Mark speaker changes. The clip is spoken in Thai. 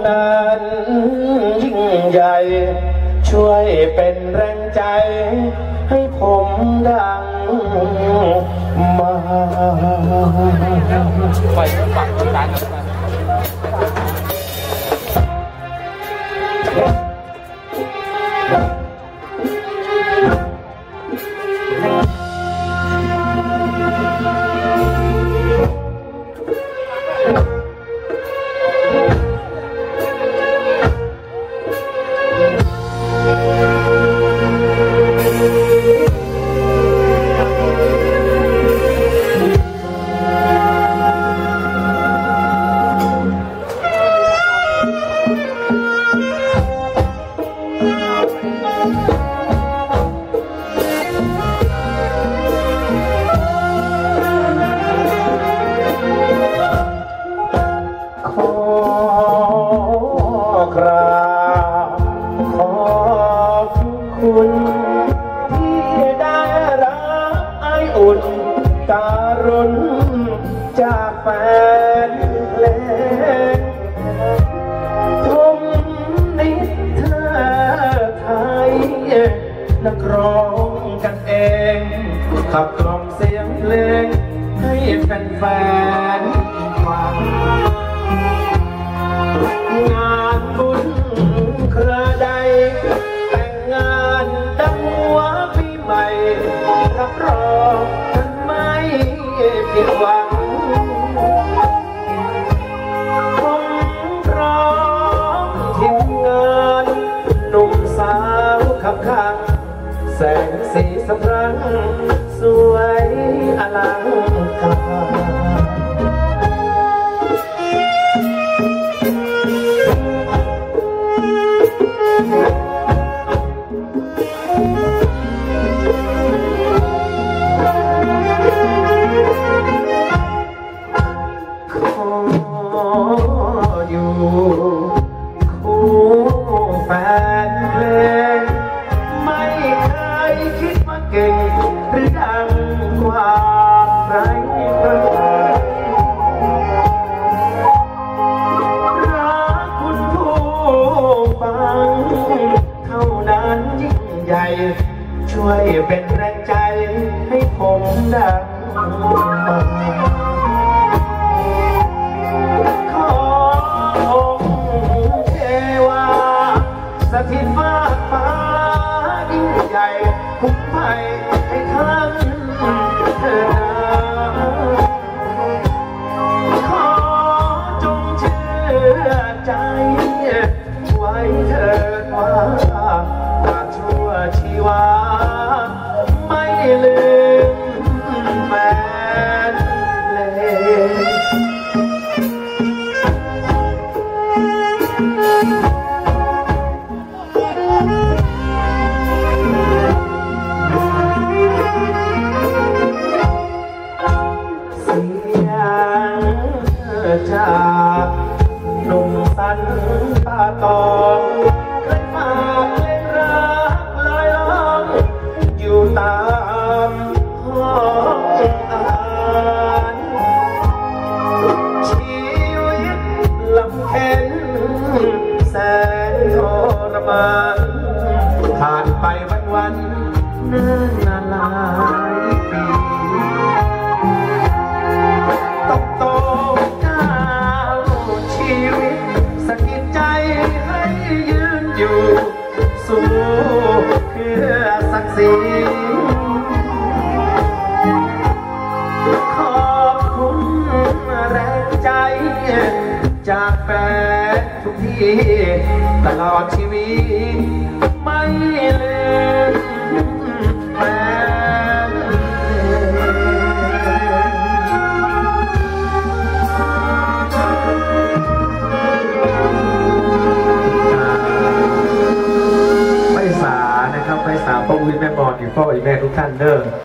Speaker 1: นั้นยิ่งใหญ่ช่วยเป็นแรงใจให้ผมดังมาไปฝั่งตรงกลางการุณจากแฟนเพลงผมนิทานไทยนักร้องกันเองขับกล่อมเสียงเพลงให้แฟนๆฟังงานบุญคราใดแต่งงานดังหัวปีใหม่รับรองผิดหวังผมพร้อมทีมงานหนุ่มสาวขับข้างแสงสีสะพรั่งสวยอลังการคู่แฟนเพลงไม่เคยคิดว่าเก่งหรือดังกว่าใครรักคุณผู้ฟังเท่านั้นยิ่งใหญ่ช่วยเป็นแรงใจให้ผมดังมาสถิตฟ้าฟ้ายิ่งใหญ่คุ้มภัยให้ท่านเถิดขอจงเชื่อใจไว้เถิดว่าตราบชั่วชีวาไม่ลืมแฟนเพลงจากหนุ่มสันตาตองเคยฝากเพลงรักลอยล่องอยู่ตามห้องอาหารชีวิตลำเค็ญแสนทรมานผ่านไปวันๆเนิ่นนานหลายปีต้องโตชีวิตสะกิดใจให้ยืนอยู่สู้เพื่อศักดิ์ศรีขอบคุณแรงใจจากแฟนทุกที่ตลอดชีวิตไม่ลืมแฟนไปสาพ่ออุ้ยแม่บอลอยู่พ่ออีแม่ทุกท่านเด้อ